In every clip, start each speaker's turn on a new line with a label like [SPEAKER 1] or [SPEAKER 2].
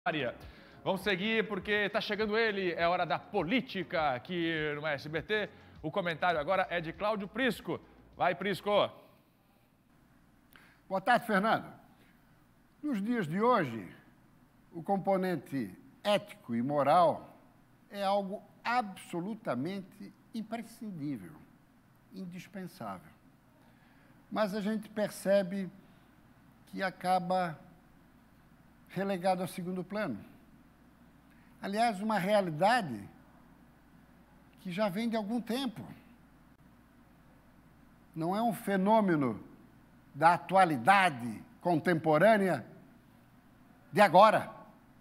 [SPEAKER 1] Maria. Vamos seguir porque está chegando ele, é hora da política aqui no SBT. O comentário agora é de Cláudio Prisco. Vai, Prisco.
[SPEAKER 2] Boa tarde, Fernando. Nos dias de hoje, o componente ético e moral é algo absolutamente imprescindível, indispensável. Mas a gente percebe que acaba relegado ao segundo plano. Aliás, uma realidade que já vem de algum tempo. Não é um fenômeno da atualidade contemporânea de agora.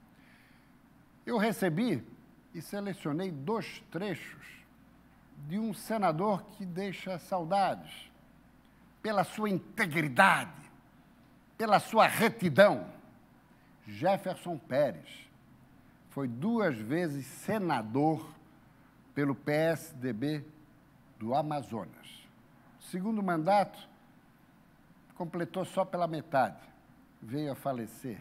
[SPEAKER 2] Eu recebi e selecionei 2 trechos de um senador que deixa saudades pela sua integridade, pela sua retidão. Jefferson Pérez foi 2 vezes senador pelo PSDB do Amazonas. O segundo mandato completou só pela metade, veio a falecer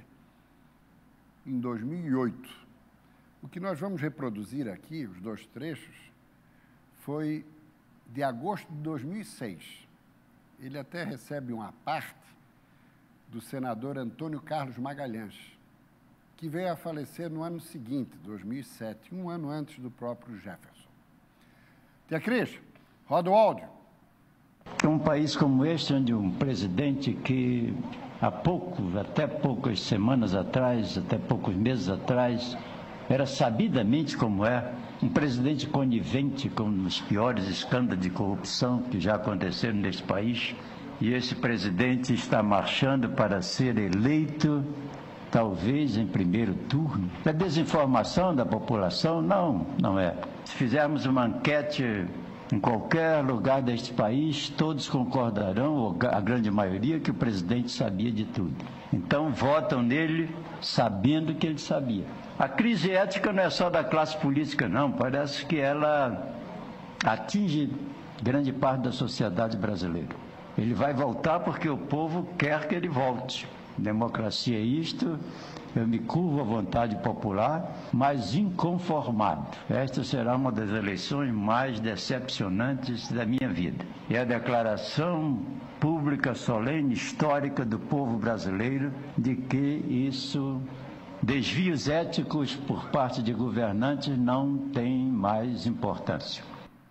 [SPEAKER 2] em 2008. O que nós vamos reproduzir aqui, os 2 trechos, foi de agosto de 2006. Ele até recebe uma parte do senador Antônio Carlos Magalhães, que veio a falecer no ano seguinte, 2007, um ano antes do próprio Jefferson. Tia Cris, roda o áudio.
[SPEAKER 3] Um país como este, onde um presidente que até poucas semanas atrás, até poucos meses atrás, era sabidamente como é, um presidente conivente com os piores escândalos de corrupção que já aconteceram neste país, e esse presidente está marchando para ser eleito, talvez em primeiro turno. É desinformação da população? Não, não é. Se fizermos uma enquete em qualquer lugar deste país, todos concordarão, ou a grande maioria, que o presidente sabia de tudo. Então, votam nele sabendo que ele sabia. A crise ética não é só da classe política, não. Parece que ela atinge grande parte da sociedade brasileira. Ele vai voltar porque o povo quer que ele volte. Democracia é isto, eu me curvo à vontade popular, mas inconformado. Esta será uma das eleições mais decepcionantes da minha vida. É a declaração pública, solene, histórica do povo brasileiro de que desvios éticos por parte de governantes não têm mais importância.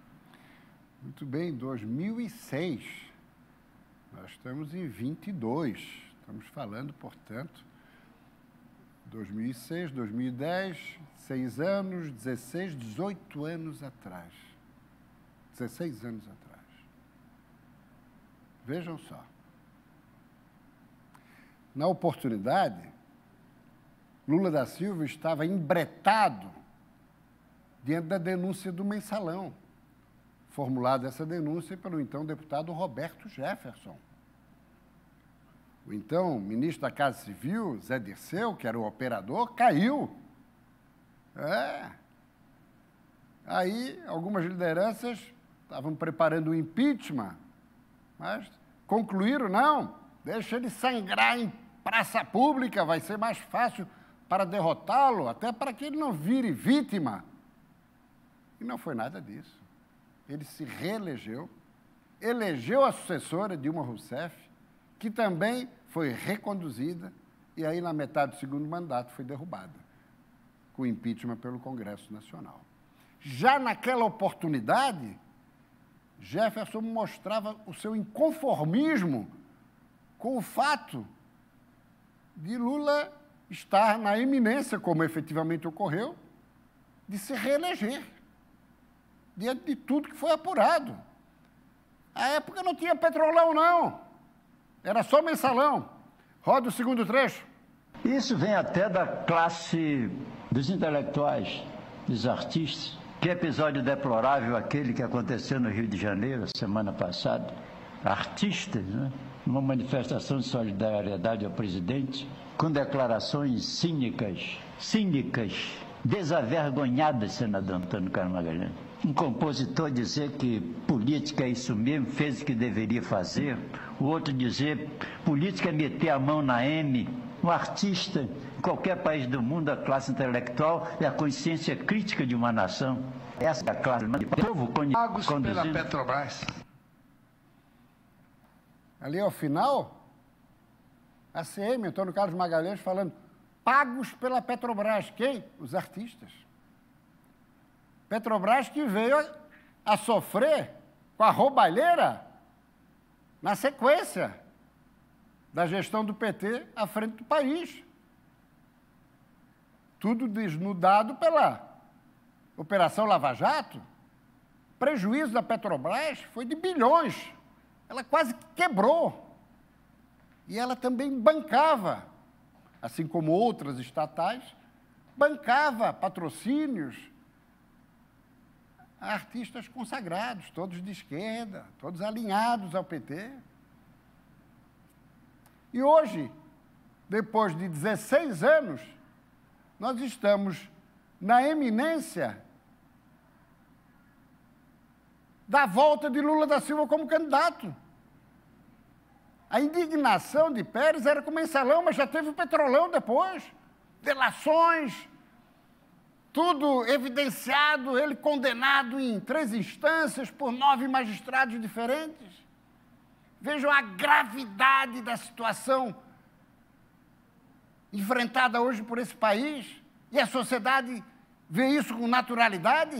[SPEAKER 2] Muito bem, 2006. Nós estamos em 22. Estamos falando, portanto, 2006, 2010, 6 anos, 16, 18 anos atrás. 16 anos atrás. Vejam só. Na oportunidade, Lula da Silva estava embretado diante da denúncia do Mensalão. Formulada essa denúncia pelo então deputado Roberto Jefferson. O então ministro da Casa Civil, Zé Dirceu, que era o operador, caiu. Aí, algumas lideranças estavam preparando o impeachment, mas concluíram, não, deixa ele sangrar em praça pública, vai ser mais fácil para derrotá-lo, até para que ele não vire vítima. E não foi nada disso. Ele se reelegeu, elegeu a sucessora, Dilma Rousseff, que também foi reconduzida e aí, na metade do segundo mandato, foi derrubada, com impeachment pelo Congresso Nacional. Já naquela oportunidade, Jefferson mostrava o seu inconformismo com o fato de Lula estar na iminência, como efetivamente ocorreu, de se reeleger, diante de tudo que foi apurado. À época não tinha Petrolão, não. Era só Mensalão. Roda o segundo trecho.
[SPEAKER 3] Isso vem até da classe dos intelectuais, dos artistas. Que episódio deplorável aquele que aconteceu no Rio de Janeiro, semana passada. Artistas, né? Uma manifestação de solidariedade ao presidente, com declarações cínicas, desavergonhadas, senador Antônio Carlos Magalhães. Um compositor dizer que política é isso mesmo, fez o que deveria fazer. O outro dizer política é meter a mão na M. Um artista Em qualquer país do mundo, a classe intelectual é a consciência crítica de uma nação. Essa é a classe do povo
[SPEAKER 4] Pagos pela
[SPEAKER 3] conduzindo.
[SPEAKER 4] Petrobras.
[SPEAKER 2] Ali ao final, a CM, Antônio Carlos Magalhães, falando, pagos pela Petrobras. Quem? Os artistas. Petrobras que veio a sofrer com a roubalheira na sequência da gestão do PT à frente do país. Tudo desnudado pela Operação Lava Jato. O prejuízo da Petrobras foi de bilhões. Ela quase quebrou. E ela também bancava, assim como outras estatais, bancava patrocínios a artistas consagrados, todos de esquerda, todos alinhados ao PT. E hoje, depois de 16 anos, nós estamos na eminência da volta de Lula da Silva como candidato. A indignação de Pérez era com o mensalão, mas já teve o petrolão depois. Delações, tudo evidenciado, ele condenado em 3 instâncias por 9 magistrados diferentes. Vejam a gravidade da situação enfrentada hoje por esse país, e a sociedade vê isso com naturalidade.